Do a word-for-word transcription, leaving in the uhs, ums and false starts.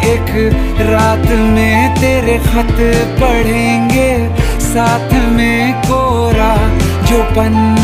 एक रात में तेरे खत पढ़ेंगे, साथ में कोरा जो पन्ना